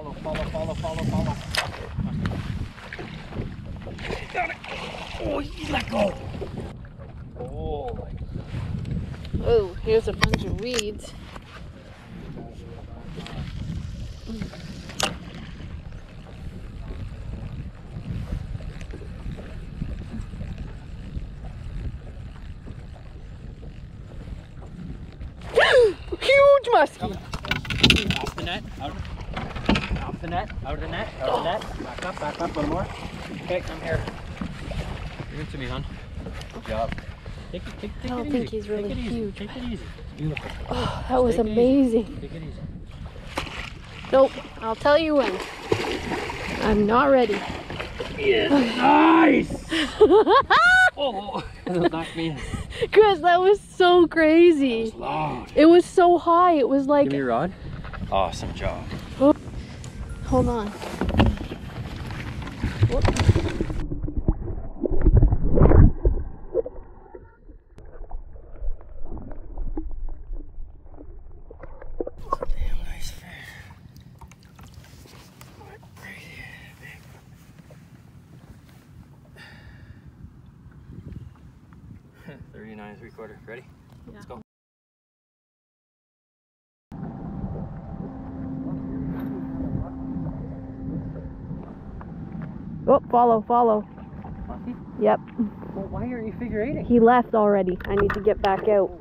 Follow, follow, follow, follow, follow. Got it. Oh, he let go. Oh, my. Oh, here's a bunch of weeds. Huge muskie. Off the net, out. Off the net, out of the net, out of the net. Back up, a little more. Okay, come here. Give it to me, hon. Good job. Take it easy. I don't think he's really huge. Take it easy. It's beautiful. Oh, that was amazing. Take it easy. Nope, I'll tell you when. I'm not ready. Yeah, nice! Oh, that knocked me in. Chris, that was so crazy. That was loud. It was so high. It was like. Give me your rod. Awesome job. Oh, hold on. Whoop. Damn nice fish. Right here, big. 39 3/4. Ready? Yeah. Let's go. Oh, follow, follow. Muskie? Yep. Well, why are you figure eighting? He left already. I need to get back out.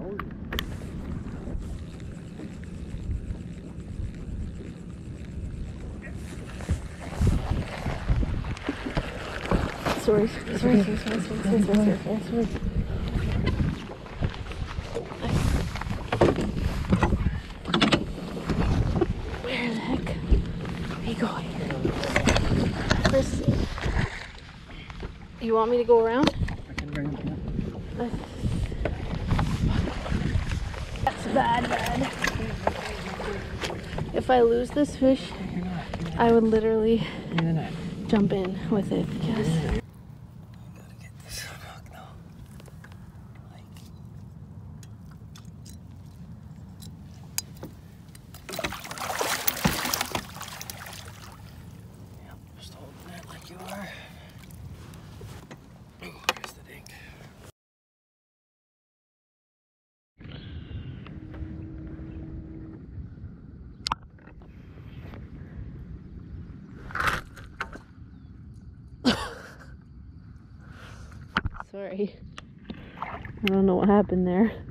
Sorry. Where the heck are you going? Chris, you want me to go around? I can bring him. That's bad. If I lose this fish, I would literally jump in with it because I gotta get this hook now. Yep, just holding it like you are. Oh, there's the dink. sorry. I don't know what happened there.